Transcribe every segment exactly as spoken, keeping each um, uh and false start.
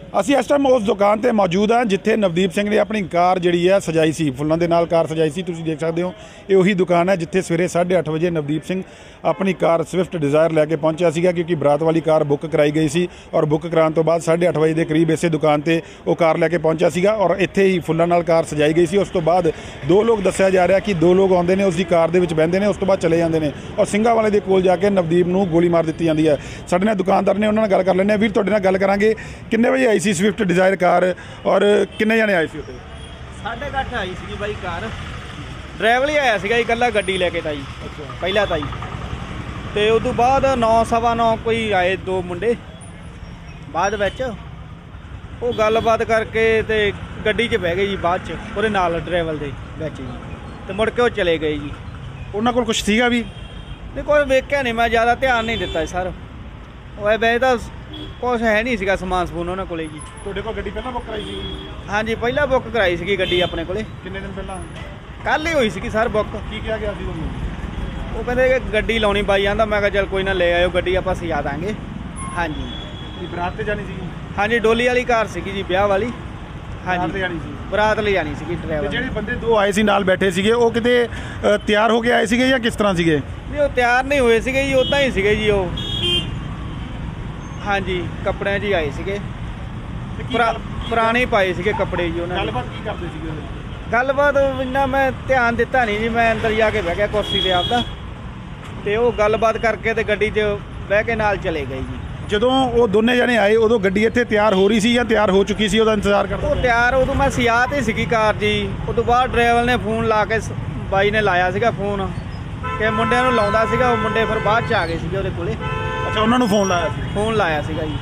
ਅਸੀਂ ਇਸ ਟਾਈਮ ਉਸ ਦੁਕਾਨ ਤੇ ਮੌਜੂਦ ਹਾਂ ਜਿੱਥੇ ਨਵਦੀਪ ਸਿੰਘ ਨੇ ਆਪਣੀ ਕਾਰ ਜਿਹੜੀ ਹੈ ਸਜਾਈ ਸੀ, ਫੁੱਲਾਂ ਦੇ ਨਾਲ ਕਾਰ ਸਜਾਈ ਸੀ। ਤੁਸੀਂ ਦੇਖ ਸਕਦੇ ਹੋ ਇਹ ਉਹੀ ਦੁਕਾਨ ਹੈ ਜਿੱਥੇ ਸਵੇਰੇ ਸਾਢੇ ਅੱਠ ਵਜੇ ਨਵਦੀਪ ਸਿੰਘ ਆਪਣੀ ਕਾਰ ਸਵਿਫਟ ਡਿਜ਼ਾਇਰ ਲੈ ਕੇ ਪਹੁੰਚਿਆ ਸੀਗਾ, ਕਿਉਂਕਿ ਬਰਾਤ ਵਾਲੀ ਕਾਰ ਬੁੱਕ ਕਰਾਈ ਗਈ ਸੀ ਔਰ ਬੁੱਕ ਕਰਾਉਣ ਤੋਂ ਬਾਅਦ ਸਾਢੇ ਅੱਠ ਵਜੇ ਦੇ ਕਰੀਬ ਇਸੇ ਦੁਕਾਨ ਤੇ ਉਹ ਕਾਰ ਲੈ ਕੇ ਪਹੁੰਚਿਆ ਸੀਗਾ ਔਰ ਇੱਥੇ ਹੀ ਫੁੱਲਾਂ ਨਾਲ ਕਾਰ ਸਜਾਈ ਗਈ ਸੀ। ਉਸ ਤੋਂ ਬਾਅਦ ਦੋ ਲੋਕ ਦੱਸਿਆ ਜਾ ਰਿਹਾ ਕਿ ਦੋ ਲੋਕ ਆਉਂਦੇ ਨੇ, ਉਸ ਦੀ ਕਾਰ ਦੇ ਵਿੱਚ ਬਹਿੰਦੇ ਨੇ, ਉਸ ਤੋਂ ਬਾਅਦ ਚਲੇ ਜਾਂਦੇ ਨੇ ਔਰ ਸਿੰਘਾਂ ਵਾਲੇ ਦੇ ਕੋਲ ਜਾ ਕੇ ਨਵਦੀਪ ਨੂੰ ਗੋਲੀ ਮਾਰ ਦਿੱਤੀ ਜਾਂਦੀ ਹੈ। ਸਾਡੇ ਨਾਲ ਦੁਕਾਨਦਾਰ ਨੇ, ਉਹਨਾਂ ਨਾਲ ਗੱਲ ਕਰ ਲੈਂਦੇ ਹਾਂ। ਵੀਰ, ਤੁਹਾਡੇ ਨਾਲ ਗੱਲ ਕਰਾਂਗੇ, ਕਿੰਨੇ ਵਜੇ ਆਈ ਸੀ ਸਵਿਫਟ ਡਿਜ਼ਾਇਰ ਕਾਰ ਔਰ ਕਿੰਨੇ ਜਣੇ ਆਏ ਸੀ ਉੱਥੇ? ਸਾਢੇ ਕੁ ਅੱਠ ਆਈ ਸੀ ਬਾਈ ਕਾਰ। ਡਰਾਈਵਰ ਹੀ ਆਇਆ ਸੀਗਾ ਜੀ ਇਕੱਲਾ ਗੱਡੀ ਲੈ ਕੇ ਤਾਂ ਜੀ ਪਹਿਲਾਂ ਤਾਂ ਜੀ, ਤੇ ਉਸ ਤੋਂ ਬਾਅਦ ਨੌ ਸਵਾ ਨੌ ਕੋਈ ਆਏ ਦੋ ਮੁੰਡੇ ਬਾਅਦ ਵਿੱਚ, ਉਹ ਗੱਲਬਾਤ ਕਰਕੇ ਤੇ ਗੱਡੀ 'ਚ ਬਹਿ ਗਏ ਜੀ ਬਾਅਦ 'ਚ ਉਹਦੇ ਨਾਲ ਡਰਾਈਵਰ ਦੇ ਵਿੱਚ ਜੀ, ਤੇ ਮੁੜ ਕੇ ਉਹ ਚਲੇ ਗਏ ਜੀ। ਉਹਨਾਂ ਕੋਲ ਕੁਛ ਸੀਗਾ ਵੀ? ਨਹੀਂ, ਕੋਈ ਵੇਖਿਆ ਨਹੀਂ, ਮੈਂ ਜ਼ਿਆਦਾ ਧਿਆਨ ਨਹੀਂ ਦਿੱਤਾ ਸਰ। ਉਹ ਵੈਸੇ ਤਾਂ ਕੁਛ ਹੈ ਨਹੀਂ ਸੀਗਾ ਸਮਾਨ ਸਮੂਨ ਉਹਨਾਂ ਕੋਲੇ ਜੀ। ਤੁਹਾਡੇ ਕੋਲ ਗੱਡੀ ਪਹਿਲਾਂ ਬੁੱਕ ਕਰਾਈ ਸੀ? ਹਾਂਜੀ, ਪਹਿਲਾਂ ਬੁੱਕ ਕਰਾਈ ਸੀਗੀ ਗੱਡੀ ਆਪਣੇ ਕੋਲੇ। ਕਿੰਨੇ ਦਿਨ ਪਹਿਲਾਂ? ਕੱਲ੍ਹ ਹੀ ਹੋਈ ਸੀਗੀ ਸਰ ਬੁੱਕ। ਕੀ ਕਿਹਾ ਗਿਆ ਸੀ ਤੁਹਾਨੂੰ? ਉਹ ਕਹਿੰਦੇ ਕਿ ਗੱਡੀ ਲਾਉਣੀ ਬਾਈ ਜਾਂਦਾ। ਮੈਂ ਕਿਹਾ ਚੱਲ ਕੋਈ ਨਾ ਲੈ ਆਇਓ ਗੱਡੀ, ਆਪਾਂ ਸਜਾ ਦਾਂਗੇ। ਹਾਂਜੀ, ਬਰਾਤ ਤੇ ਜਾਣੀ ਸੀ? ਹਾਂਜੀ, ਡੋਲੀ ਵਾਲੀ ਕਾਰ ਸੀਗੀ ਜੀ, ਵਿਆਹ ਵਾਲੀ। ਹਾਂਜੀ, ਜਾਣੀ ਸੀ, ਬਰਾਤ ਲਈ ਜਾਣੀ ਸੀਗੀ ਡਰਾਈਵਰ। ਜਿਹੜੇ ਬੰਦੇ ਦੋ ਆਏ ਸੀ ਨਾਲ ਬੈਠੇ ਸੀਗੇ ਉਹ ਕਿਤੇ ਤਿਆਰ ਹੋ ਕੇ ਆਏ ਸੀਗੇ ਜਾਂ ਕਿਸ ਤਰ੍ਹਾਂ ਸੀਗੇ? ਨਹੀਂ, ਉਹ ਤਿਆਰ ਨਹੀਂ ਹੋਏ ਸੀਗੇ ਜੀ, ਉੱਦਾਂ ਹੀ ਸੀਗੇ ਜੀ ਉਹ। ਹਾਂਜੀ, ਕੱਪੜਿਆਂ 'ਚ ਹੀ ਆਏ ਸੀਗੇ, ਪੁਰਾਣੇ ਪਾਏ ਸੀਗੇ ਕੱਪੜੇ ਜੀ ਉਹਨਾਂ ਨੇ। ਗੱਲਬਾਤ ਕੀ ਕਰਦੇ ਸੀਗੇ? ਗੱਲਬਾਤ ਇੰਨਾ ਮੈਂ ਧਿਆਨ ਦਿੱਤਾ ਨਹੀਂ ਜੀ, ਮੈਂ ਅੰਦਰ ਜਾ ਕੇ ਬਹਿ ਗਿਆ ਕੁਰਸੀ ਤੇ ਆਪਦਾ, ਤੇ ਉਹ ਗੱਲਬਾਤ ਕਰਕੇ ਤੇ ਗੱਡੀ 'ਚ ਬਹਿ ਕੇ ਨਾਲ ਚਲੇ ਗਏ ਜੀ। ਜਦੋਂ ਉਹ ਦੋਨੇ ਜਣੇ ਆਏ ਉਦੋਂ ਗੱਡੀ ਇੱਥੇ ਤਿਆਰ ਹੋ ਰਹੀ ਸੀ ਜਾਂ ਤਿਆਰ ਹੋ ਚੁੱਕੀ ਸੀ? ਉਹਦਾ ਇੰਤਜ਼ਾਰ ਕਰਦੇ? ਉਹ ਤਿਆਰ, ਉਦੋਂ ਮੈਂ ਸਿਆ ਤੇ ਸੀਗੀ ਕਾਰ ਜੀ। ਉਸ ਤੋਂ ਬਾਅਦ ਡਰਾਈਵਰ ਨੇ ਫੋਨ ਲਾ ਕੇ, ਬਾਈ ਨੇ ਲਾਇਆ ਸੀਗਾ ਫੋਨ ਕਿ ਮੁੰਡਿਆਂ ਨੂੰ ਲਾਉਂਦਾ ਸੀਗਾ। ਉਹ ਮੁੰਡੇ ਫਿਰ ਬਾਅਦ 'ਚ ਆ ਗਏ ਸੀਗੇ ਉਹਦੇ ਕੋਲੇ। ਅੱਛਾ, ਉਹਨਾਂ ਨੂੰ ਫੋਨ ਲਾਇਆ ਸੀ? ਫੋਨ ਲਾਇਆ ਸੀਗਾ ਜੀ।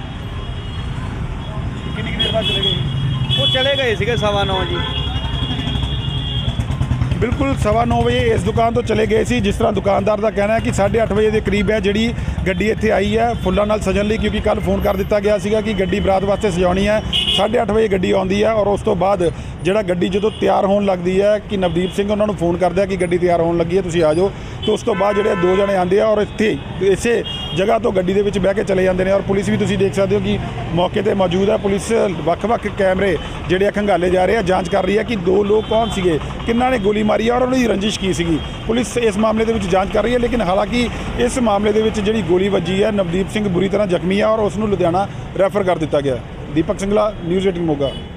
ਕਿੰਨੀ ਦੇਰ ਬਾਅਦ ਚਲੇ ਗਏ? ਉਹ ਚਲੇ ਗਏ ਸੀਗੇ ਸਵਾ ਨੌ ਜੀ। ਬਿਲਕੁਲ ਸਵਾ ਨੌ ਵਜੇ ਇਸ ਦੁਕਾਨ ਤੋਂ ਚਲੇ ਗਏ ਸੀ। ਜਿਸ ਤਰ੍ਹਾਂ ਦੁਕਾਨਦਾਰ ਦਾ ਕਹਿਣਾ ਹੈ ਕਿ ਸਾਢੇ ਅੱਠ ਵਜੇ ਦੇ ਕਰੀਬ ਹੈ ਜਿਹੜੀ ਗੱਡੀ ਇੱਥੇ ਆਈ ਹੈ ਫੁੱਲਾਂ ਨਾਲ ਸਜਣ ਲਈ, ਕਿਉਂਕਿ ਕੱਲ੍ਹ ਫੋਨ ਕਰ ਦਿੱਤਾ ਗਿਆ ਸੀਗਾ ਕਿ ਗੱਡੀ ਬਰਾਤ ਵਾਸਤੇ ਸਜਾਉਣੀ ਹੈ। ਸਾਢੇ ਅੱਠ ਵਜੇ ਗੱਡੀ ਆਉਂਦੀ ਹੈ ਔਰ ਉਸ ਤੋਂ ਬਾਅਦ ਜਿਹੜਾ ਗੱਡੀ ਜਦੋਂ ਤਿਆਰ ਹੋਣ ਲੱਗਦੀ ਹੈ ਕਿ ਨਵਦੀਪ ਸਿੰਘ ਉਹਨਾਂ ਨੂੰ ਫੋਨ ਕਰਦਾ ਕਿ ਗੱਡੀ ਤਿਆਰ ਹੋਣ ਲੱਗੀ ਹੈ, ਤੁਸੀਂ ਆ ਜਾਓ। ਤੇ ਉਸ ਤੋਂ ਬਾਅਦ ਜਿਹੜੇ ਦੋ ਜਣੇ ਆਉਂਦੇ ਆ ਔਰ ਇੱਥੇ ਇਸੇ ਜਗ੍ਹਾ ਤੋਂ ਗੱਡੀ ਦੇ ਵਿੱਚ ਬਹਿ ਕੇ ਚਲੇ ਜਾਂਦੇ ਨੇ ਔਰ ਪੁਲਿਸ ਵੀ ਤੁਸੀਂ ਦੇਖ ਸਕਦੇ ਹੋ ਕਿ ਮੌਕੇ 'ਤੇ ਮੌਜੂਦ ਹੈ। ਪੁਲਿਸ ਵੱਖ-ਵੱਖ ਕੈਮਰੇ ਜਿਹੜੇ ਆ ਖੰਗਾਲੇ ਜਾ ਰਹੇ ਆ, ਜਾਂਚ ਕਰ ਰਹੀ ਹੈ ਕਿ ਦੋ ਲੋਕ ਕੌਣ ਸੀਗੇ, ਕਿੰਨਾਂ ਨੇ ਗੋਲੀ ਮਾਰੀ ਔਰ ਉਹਨਾਂ ਦੀ ਰੰਜਿਸ਼ ਕੀ ਸੀਗੀ। ਪੁਲਿਸ ਇਸ ਮਾਮਲੇ ਦੇ ਵਿੱਚ ਜਾਂਚ ਕਰ ਰਹੀ ਹੈ, ਲੇਕਿਨ ਹਾਲਾਂਕਿ ਇਸ ਮਾਮਲੇ ਦੇ ਵਿੱਚ ਜਿਹੜੀ ਗੋਲੀ ਵੱਜੀ ਹੈ ਨਵਦੀਪ ਸਿੰਘ ਬੁਰੀ ਤਰ੍ਹਾਂ ਜ਼ਖਮੀ ਹੈ ਔਰ ਉਸ ਨੂੰ ਲੁਧਿਆਣਾ ਰੈਫਰ ਕਰ ਦਿੱਤਾ ਗਿਆ। Deepak Singhla, news eighteen Moga.